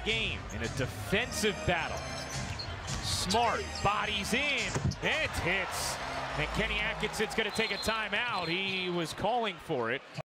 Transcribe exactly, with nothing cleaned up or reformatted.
game in a defensive battle. Smart bodies in, it hits. And Kenny Atkinson's going to take a timeout. He was calling for it.